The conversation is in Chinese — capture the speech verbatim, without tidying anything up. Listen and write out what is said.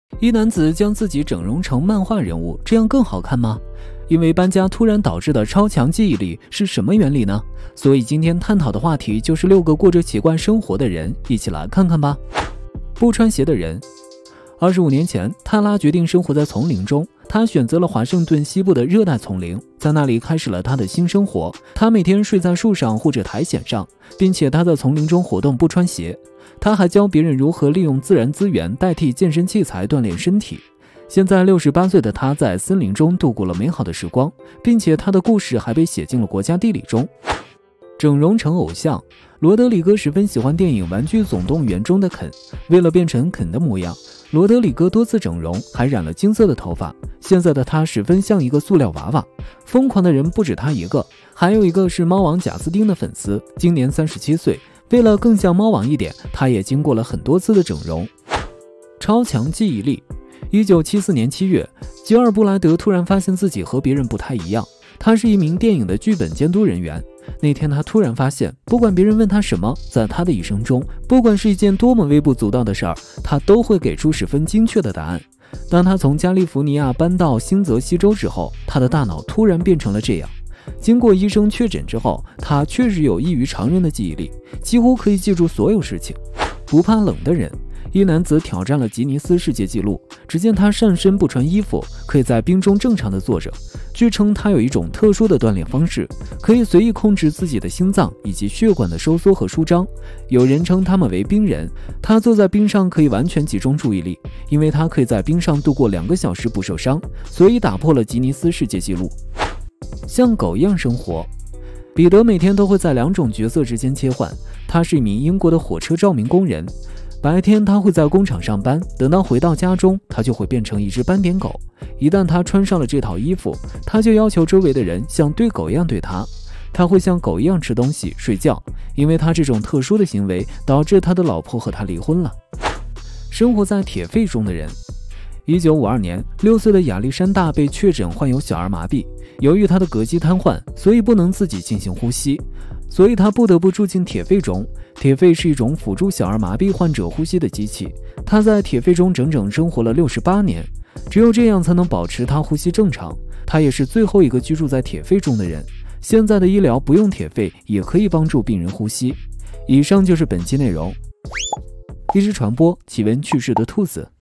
一男子将自己整容成漫画人物，这样更好看吗？因为搬家突然导致的超强记忆力是什么原理呢？所以今天探讨的话题就是六个过着奇怪生活的人，一起来看看吧。不穿鞋的人。二十五年前，泰拉决定生活在丛林中，他选择了华盛顿西部的热带丛林，在那里开始了他的新生活。他每天睡在树上或者苔藓上，并且他在丛林中活动不穿鞋。他还教别人如何利用自然资源代替健身器材锻炼身体。现在六十八岁的他在森林中度过了美好的时光，并且他的故事还被写进了国家地理中。整容成偶像。罗德里戈十分喜欢电影《玩具总动员》中的肯，为了变成肯的模样，罗德里戈多次整容，还染了金色的头发。现在的他十分像一个塑料娃娃。疯狂的人不止他一个，还有一个是猫王贾斯汀的粉丝，今年三十七岁，为了更像猫王一点，他也经过了很多次的整容。超强记忆力。一九七四年七月，吉尔布莱德突然发现自己和别人不太一样，他是一名电影的剧本监督人员。那天他突然发现，不管别人问他什么，在他的一生中，不管是一件多么微不足道的事儿，他都会给出十分精确的答案。当他从加利福尼亚搬到新泽西州之后，他的大脑突然变成了这样。经过医生确诊之后，他确实有异于常人的记忆力，几乎可以记住所有事情。不怕冷的人。一男子挑战了吉尼斯世界纪录，只见他上身不穿衣服，可以在冰中正常的坐着。据称他有一种特殊的锻炼方式，可以随意控制自己的心脏以及血管的收缩和舒张。有人称他们为冰人。他坐在冰上可以完全集中注意力，因为他可以在冰上度过两个小时不受伤，所以打破了吉尼斯世界纪录。像狗一样生活。彼得每天都会在两种角色之间切换，他是一名英国的火车照明工人。白天他会在工厂上班，等到回到家中，他就会变成一只斑点狗。一旦他穿上了这套衣服，他就要求周围的人像对狗一样对他。他会像狗一样吃东西、睡觉，因为他这种特殊的行为导致他的老婆和他离婚了。生活在铁肺中的人。一九五二年，六岁的亚历山大被确诊患有小儿麻痹，由于他的膈肌瘫痪，所以不能自己进行呼吸，所以他不得不住进铁肺中。铁肺是一种辅助小儿麻痹患者呼吸的机器，他在铁肺中整整生活了六十八年，只有这样才能保持他呼吸正常。他也是最后一个居住在铁肺中的人。现在的医疗不用铁肺也可以帮助病人呼吸。以上就是本期内容。一只传播奇闻趣事的兔子。